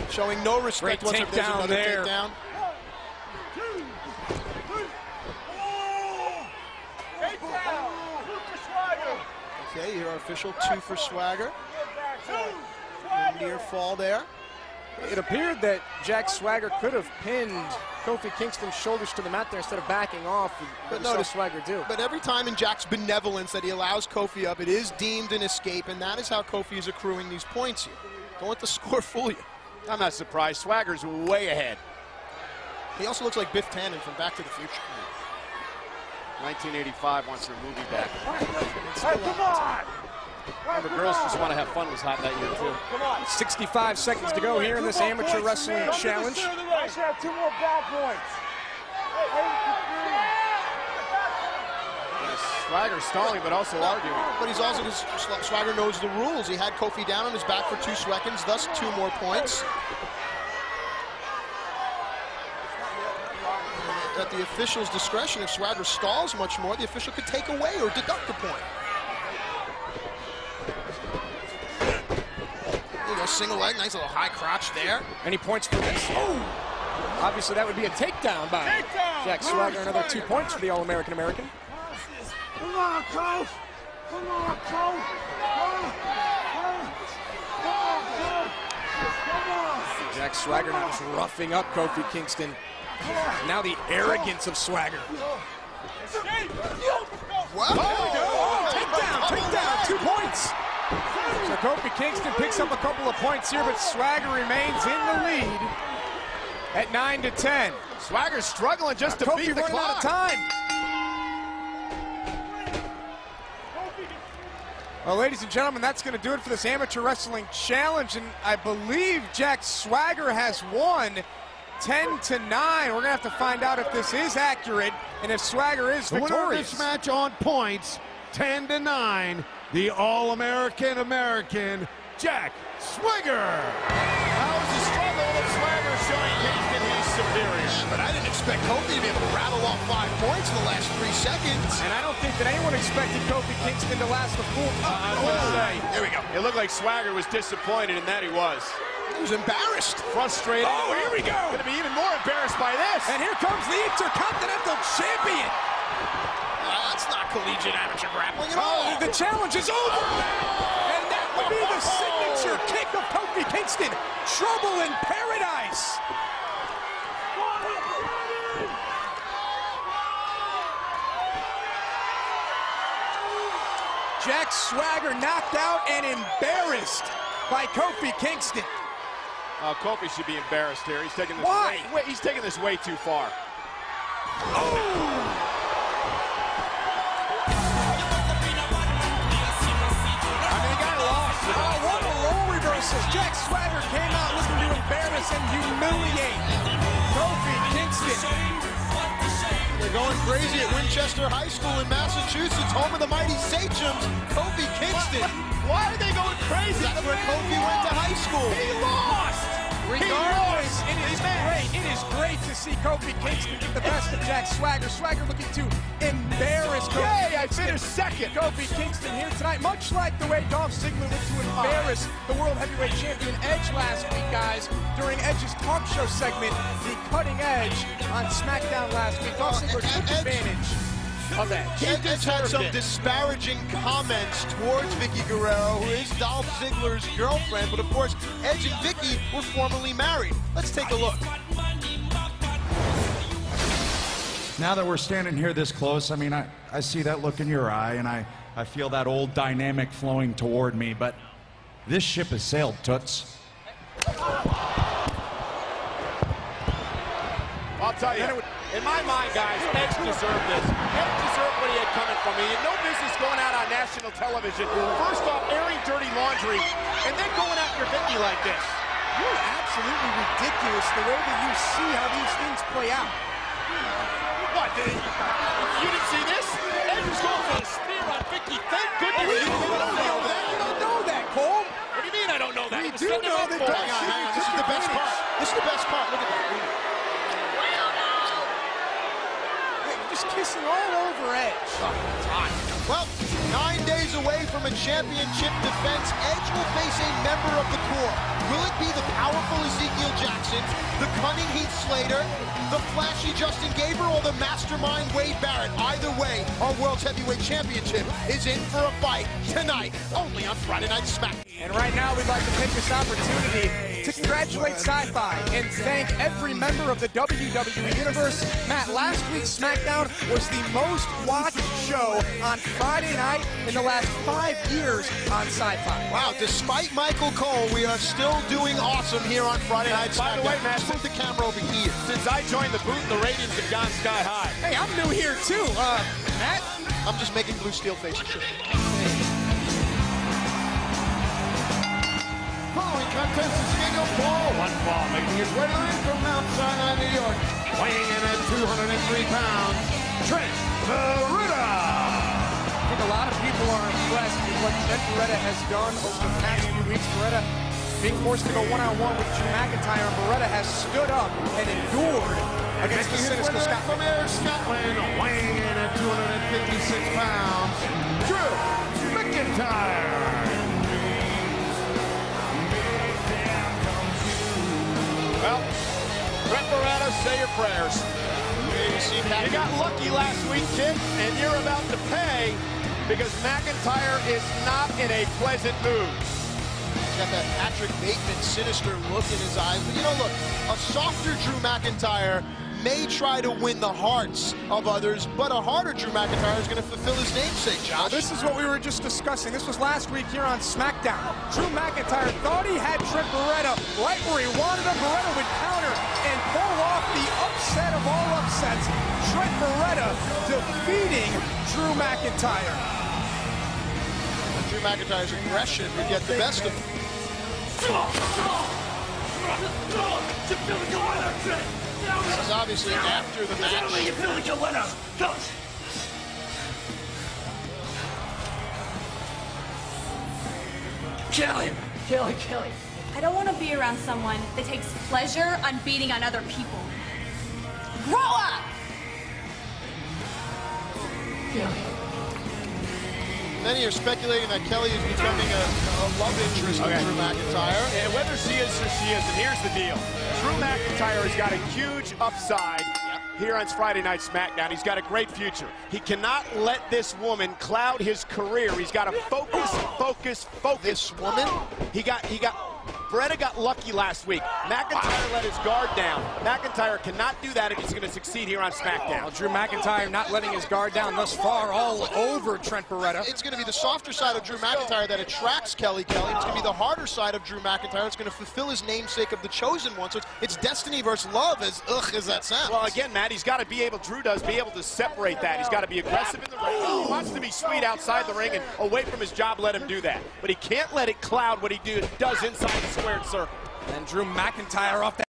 showing no respect whatsoever. There's another takedown. Okay, here our official 2 for Swagger. Near fall there. It appeared that Jack Swagger could have pinned Kofi Kingston's shoulders to the mat there instead of backing off. But notice Swagger do. But every time in Jack's benevolence that he allows Kofi up, it is deemed an escape, and that is how Kofi is accruing these points here. Don't let the score fool you. I'm not surprised. Swagger's way ahead. He also looks like Biff Tannen from Back to the Future. 1985 wants their movie back. Hey, come on! Remember, Girls Just Want to Have Fun was hot that year, too. 65 seconds to go here in this amateur wrestling challenge. I should have 2 more bad points. Swagger stalling, but also arguing. But he's also, Swagger knows the rules. He had Kofi down on his back for 2 seconds, thus 2 more points. At the official's discretion, if Swagger stalls much more, the official could take away or deduct the point. Single leg, nice little high crotch there. Any points for this? Oh! Obviously, that would be a takedown by Jack Swagger. Another 2 points for the All-American American. Come on, Coach! Come on, Coach! Jack Swagger now just roughing up Kofi Kingston. Now the arrogance of Swagger. Wow. Oh, takedown, 2 points. So Kofi Kingston picks up a couple of points here, but Swagger remains in the lead at 9-10. Swagger's struggling just to beat the clock. Out of time. Well, ladies and gentlemen, that's going to do it for this amateur wrestling challenge, and I believe Jack Swagger has won 10-9. We're going to have to find out if this is accurate and if Swagger is victorious. The winner of this match on points, 10-9. The All-American American, Jack Swagger. That was a struggle, but Swagger showing Kingston he's superior. But I didn't expect Kofi to be able to rattle off 5 points in the last 3 seconds. And I don't think that anyone expected Kofi Kingston to last the full I was going to say, there we go. It looked like Swagger was disappointed, and that he was. He was embarrassed. Frustrated. Oh, here we go. Going to be even more embarrassed by this. And here comes the Intercontinental Champion. That's not collegiate amateur grappling at all. The challenge is over. And that would be the signature kick of Kofi Kingston. Trouble in paradise. Jack Swagger knocked out and embarrassed by Kofi Kingston. Kofi should be embarrassed here. He's taking this he's taking this way too far. Oh! Jack Swagger came out looking to embarrass and humiliate Kofi Kingston. They're going crazy at Winchester High School in Massachusetts, home of the mighty Sachems. Kofi Kingston. Why are they going crazy? That's where Kofi went to high school. He lost. Regardless, it is great. It is great to see Kofi Kingston get the best of Jack Swagger. Swagger looking to embarrass Kofi Kingston. I finished second. Kofi Kingston here tonight, much like the way Dolph Ziggler looked to embarrass the World Heavyweight Champion Edge last week, guys, during Edge's talk show segment, The Cutting Edge, on SmackDown last week. Dolph Ziggler took advantage of Edge. Edge had some disparaging comments towards Vicky Guerrero, who is Dolph Ziggler's girlfriend, but of course, Edge and Vicky were formerly married. Let's take a look. Now that we're standing here this close, I mean, I see that look in your eye, and I feel that old dynamic flowing toward me, but this ship has sailed, Toots. I'll tell you, in my mind, guys, Edge deserved this. Edge deserved what he had coming from me. He had no business going out on national television. First off, airing dirty laundry, and then going after Vicky like this. You're absolutely ridiculous the way that you see how these things play out. What? You didn't see this? Edge was going for a spear on Vicky. Thank goodness you don't know that. You don't know that, Cole. What do you mean I don't know that? We do know that. Hang on. This is the best part. This is the best part. Look at that. Just kissing all over Edge. Well, 9 days away from a championship defense, Edge will face a member of the Core. Will it be the powerful Ezekiel champions, the cunning Heath Slater, the flashy Justin Gabriel, or the mastermind Wade Barrett. Either way, our World's Heavyweight Championship is in for a fight tonight, only on Friday Night SmackDown. And right now, we'd like to take this opportunity to congratulate Sci-Fi and thank every member of the WWE Universe. Matt, last week's SmackDown was the most watched show on Friday night in the last 5 years on Sci-Fi. Wow, despite Michael Cole, we are still doing awesome here on Friday Night SmackDown. By the way, Matt, move the camera over here. Since I joined the booth, the ratings have gone sky high. Hey, I'm new here too. Matt? I'm just making blue steel faces. Following contest is scheduled for one fall, making his way to the ring from Mount Sinai, New York, weighing in at 203 pounds, Trent Beretta. I think a lot of people are impressed with what Trent Beretta has done over the past few weeks. Beretta being forced to go one-on-one with Drew McIntyre, and Beretta has stood up and endured against the cynical Scott. From Air Scotland, weighing in at 256 pounds, Drew McIntyre. Well, Trent Beretta, say your prayers. You got lucky last week, kid, and you're about to pay because McIntyre is not in a pleasant mood. He's got that Patrick Bateman sinister look in his eyes. But, you know, look, a softer Drew McIntyre may try to win the hearts of others, but a harder Drew McIntyre is going to fulfill his namesake, Josh. This is what we were just discussing. This was last week here on SmackDown. Drew McIntyre thought he had Trent Beretta right where he wanted him. Beretta would counter and pull off the upset of all upsets. Trent Beretta defeating Drew McIntyre. Drew McIntyre's aggression would get the best of him. This is obviously after the match. Kelly. I don't want to be around someone that takes pleasure on beating on other people. Grow up! Many are speculating that Kelly is becoming a love interest of Drew McIntyre. And whether she is or she isn't, here's the deal. Drew McIntyre has got a huge upside here on Friday Night SmackDown. He's got a great future. He cannot let this woman cloud his career. He's got to focus. This woman? Beretta got lucky last week. McIntyre let his guard down. McIntyre cannot do that if he's going to succeed here on SmackDown. Well, Drew McIntyre not letting his guard down thus far, all over Trent Beretta. It's going to be the softer side of Drew McIntyre that attracts Kelly. It's going to be the harder side of Drew McIntyre. It's going to fulfill his namesake of the chosen one. So it's destiny versus love, as ugh as that sounds. Well, again, Matt, he's got to be able, Drew does, be able to separate that. He's got to be aggressive in the ring. He wants to be sweet outside the ring and away from his job, let him do that. But he can't let it cloud what he does inside the squared circle. And Drew McIntyre off that